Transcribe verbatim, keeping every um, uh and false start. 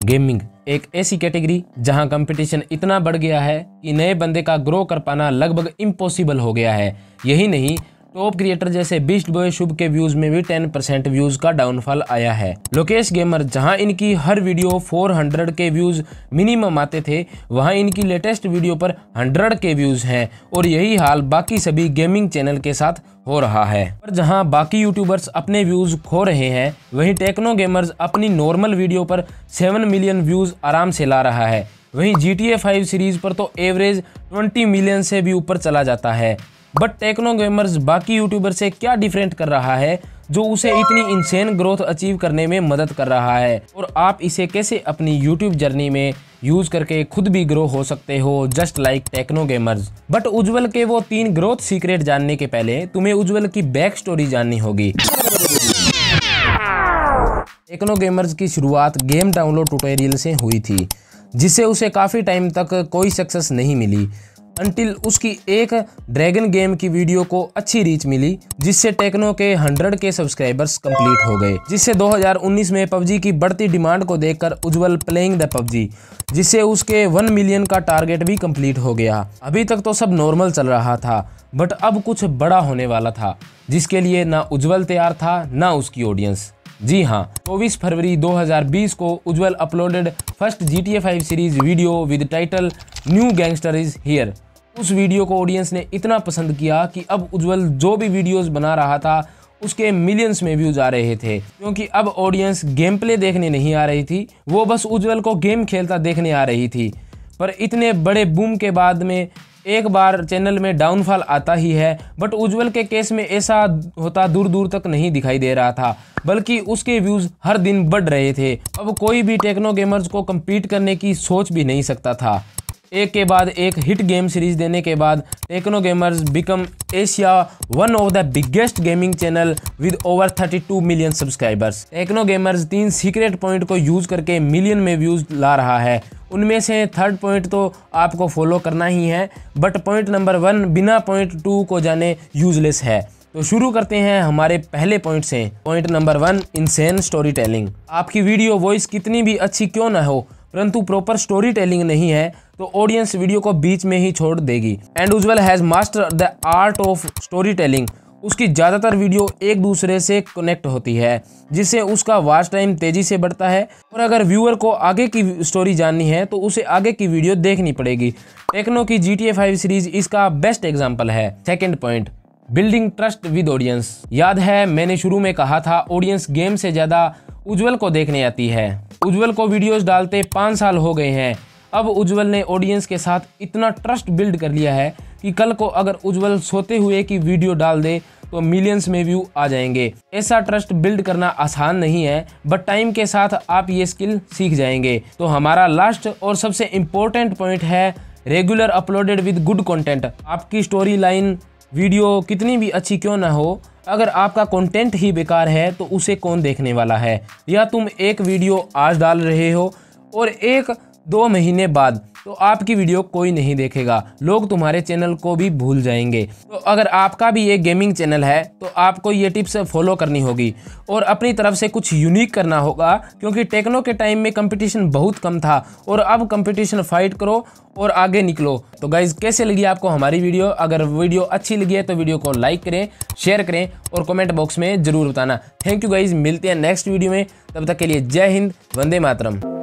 Gaming एक ऐसी category जहां कंपटीशन इतना बढ़ गया है कि नए बंदे का ग्रो कर पाना लगभग इम्पॉसिबल हो गया है। यही नहीं, टॉप क्रिएटर जैसे बीस्ट बॉय शुभ के व्यूज में भी टेन परसेंट व्यूज का डाउनफॉल आया है। लोकेश गेमर जहां इनकी हर वीडियो चार सौ के व्यूज मिनिमम आते थे, वहां इनकी लेटेस्ट वीडियो पर सौ के व्यूज हैं और यही हाल बाकी सभी गेमिंग चैनल के साथ हो रहा है। पर जहां बाकी यूट्यूबर्स अपने व्यूज खो रहे हैं, वहीं टेक्नो गेमर्स अपनी नॉर्मल वीडियो पर सेवन मिलियन व्यूज आराम से ला रहा है। वहीं G T A five series पर तो एवरेज बीस मिलियन से भी ऊपर चला जाता है। बट टेक्नो गेमर्स बाकी यूट्यूबर से क्या डिफरेंट कर रहा है जो उसे इतनी इंसेन ग्रोथ अचीव करने में मदद कर रहा है, और आप इसे कैसे अपनी यूट्यूब जर्नी में यूज करके खुद भी ग्रो हो सकते हो just like Techno Gamers. But Ujjwal के वो तीन ग्रोथ सीक्रेट जानने के पहले तुम्हें उज्जवल की बैक स्टोरी जाननी होगी। टेक्नो गेमर्स की शुरुआत गेम डाउनलोड ट्यूटोरियल से हुई थी, जिससे उसे काफ़ी टाइम तक कोई सक्सेस नहीं मिली अंटिल उसकी एक ड्रैगन गेम की वीडियो को अच्छी रीच मिली, जिससे टेक्नो के हंड्रेड के सब्सक्राइबर्स कंप्लीट हो गए। जिससे दो हज़ार उन्नीस में पबजी की बढ़ती डिमांड को देखकर उज्जवल प्लेइंग द पबजी, जिससे उसके वन मिलियन का टारगेट भी कंप्लीट हो गया। अभी तक तो सब नॉर्मल चल रहा था, बट अब कुछ बड़ा होने वाला था, जिसके लिए ना उज्जवल तैयार था ना उसकी ऑडियंस। जी हाँ, चौबीस फरवरी दो हज़ार बीस को Ujjwal uploaded first G T A five series video with title new gangster is here. उस वीडियो को ऑडियंस ने इतना पसंद किया कि अब उज्जवल जो भी वीडियोस बना रहा था उसके मिलियंस में व्यूज आ रहे थे, क्योंकि अब ऑडियंस गेम प्ले देखने नहीं आ रही थी, वो बस उज्जवल को गेम खेलता देखने आ रही थी। पर इतने बड़े बूम के बाद में एक बार चैनल में डाउनफॉल आता ही है, बट उज्जवल के केस में ऐसा होता दूर दूर तक नहीं दिखाई दे रहा था, बल्कि उसके व्यूज़ हर दिन बढ़ रहे थे। अब कोई भी टेक्नो गेमर्स को कम्पीट करने की सोच भी नहीं सकता था। एक के बाद एक हिट गेम सीरीज देने के बाद Techno Gamers become Asia one of the biggest gaming channel with over thirty two million subscribers. Techno Gamers तीन सीक्रेट पॉइंट को यूज करके मिलियन में व्यूज ला रहा है। उनमें से थर्ड पॉइंट तो आपको फॉलो करना ही है, बट पॉइंट नंबर वन बिना पॉइंट टू को जाने यूजलेस है। तो शुरू करते हैं हमारे पहले पॉइंट से। Point number one, insane storytelling. आपकी वीडियो वॉइस कितनी भी अच्छी क्यों ना हो, परंतु प्रॉपर स्टोरी टेलिंग नहीं है तो ऑडियंस वीडियो को बीच में ही छोड़ देगी। And Ujjwal has master the art of storytelling. उसकी ज़्यादातर वीडियो एक दूसरे से कनेक्ट होती है, जिससे उसका वॉच टाइम तेज़ी से बढ़ता है, और अगर व्यूअर को आगे की स्टोरी जाननी है तो उसे आगे की वीडियो देखनी पड़ेगी। टेक्नो की G T A five series इसका बेस्ट एग्जाम्पल है। Second point, building trust with audience. याद है मैंने शुरू में कहा था ऑडियंस गेम से ज़्यादा उज्जवल को देखने आती है। उज्जवल को वीडियोस डालते पाँच साल हो गए हैं। अब उज्जवल ने ऑडियंस के साथ इतना ट्रस्ट बिल्ड कर लिया है कि कल को अगर उज्जवल सोते हुए की वीडियो डाल दे तो मिलियंस में व्यू आ जाएंगे। ऐसा ट्रस्ट बिल्ड करना आसान नहीं है, बट टाइम के साथ आप ये स्किल सीख जाएंगे। तो हमारा लास्ट और सबसे इम्पोर्टेंट पॉइंट है regular uploaded with good content. आपकी स्टोरी लाइन वीडियो कितनी भी अच्छी क्यों ना हो, अगर आपका कंटेंट ही बेकार है तो उसे कौन देखने वाला है। या तुम एक वीडियो आज डाल रहे हो और एक दो महीने बाद तो आपकी वीडियो कोई नहीं देखेगा, लोग तुम्हारे चैनल को भी भूल जाएंगे। तो अगर आपका भी ये गेमिंग चैनल है तो आपको ये टिप्स फॉलो करनी होगी और अपनी तरफ से कुछ यूनिक करना होगा, क्योंकि टेक्नो के टाइम में कंपटीशन बहुत कम था और अब कंपटीशन फाइट करो और आगे निकलो। तो गाइज कैसे लगी आपको हमारी वीडियो? अगर वीडियो अच्छी लगी है तो वीडियो को लाइक करें, शेयर करें और कमेंट बॉक्स में जरूर बताना। थैंक यू गाइज, मिलते हैं नेक्स्ट वीडियो में। तब तक के लिए जय हिंद, वंदे मातरम।